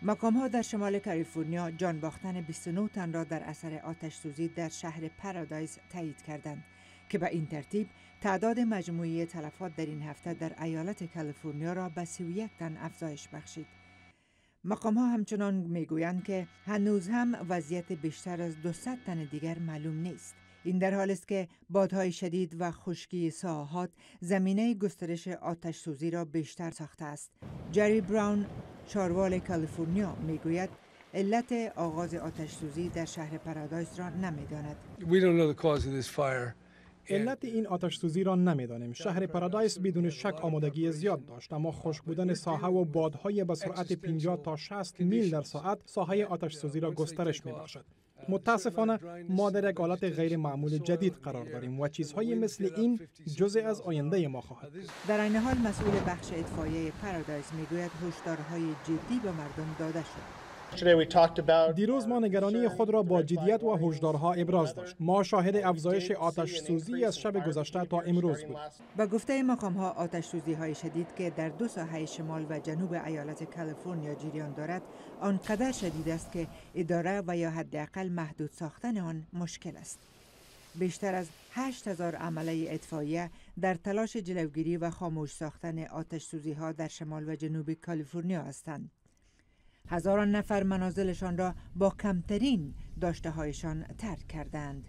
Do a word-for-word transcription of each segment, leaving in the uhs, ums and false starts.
مقام‌ها در شمال کالیفرنیا جان باختن بیست و نه تن را در اثر آتش سوزی در شهر پارادایس تایید کردند که به این ترتیب تعداد مجموعی تلفات در این هفته در ایالت کالیفرنیا را به سی و یک تن افزایش بخشید. مقام‌ها همچنان میگویند که هنوز هم وضعیت بیشتر از دویست تن دیگر معلوم نیست. این در حالی است که بادهای شدید و خشکی ساحات زمینه گسترش آتش سوزی را بیشتر ساخته است. جری براون، شاروال کالیفرنیا، میگوید علت آغاز آتش سوزی در شهر پارادایس را نمیداند. We don't know the cause of this fire. علت این آتش سوزی را نمیدانیم. شهر پارادایس بدون شک آمادگی زیاد داشت، اما خشک بودن ساحه و بادهای به سرعت پنجاه تا شصت میل در ساعت ساحه آتش سوزی را گسترش می‌بخشد. متاسفانه ما در یک حالت غیر معمول جدید قرار داریم و چیزهای مثل این جزء از آینده ما خواهد بود. در این حال مسئول بخش اطفائیه پارادایس میگوید هشدارهای جدی به مردم داده شد. دیروز ما نگرانی خود را با جدیت و هشدارها ابراز داشت. ما شاهد افزایش آتش سوزی از شب گذشته تا امروز بود. با گفته مقام‌ها آتش سوزی های شدید که در دو ساحه شمال و جنوب ایالت کالیفرنیا جریان دارد آنقدر شدید است که اداره و یا حداقل محدود ساختن آن مشکل است. بیشتر از هشت هزار عمله اطفائیه در تلاش جلوگیری و خاموش ساختن آتش سوزی ها در شمال و جنوب کالیفرنیا هستند. هزاران نفر منازلشان را با کمترین داشته هایشان ترک کردند.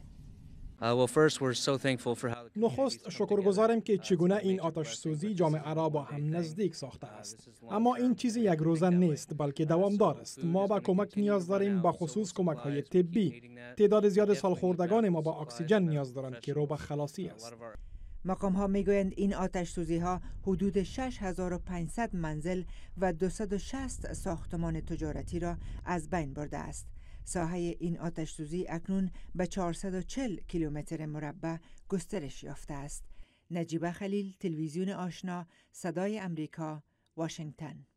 نخست شکرگزاریم که چگونه این آتش سوزی جامعه را با هم نزدیک ساخته است. اما این چیزی یک روزه نیست بلکه دوامدار است. ما به کمک نیاز داریم، به خصوص کمک های طبی. تعداد زیاد سالخوردگان ما با اکسیژن نیاز دارند که رو به خلاصی است. مقام ها می گویند این آتش سوزی ها حدود شش هزار و پانصد منزل و دویست و شصت ساختمان تجارتی را از بین برده است. ساحه این آتش سوزی اکنون به چهارصد و چهل کیلومتر مربع گسترش یافته است. نجیبه خلیل، تلویزیون آشنا، صدای امریکا، واشنگتن.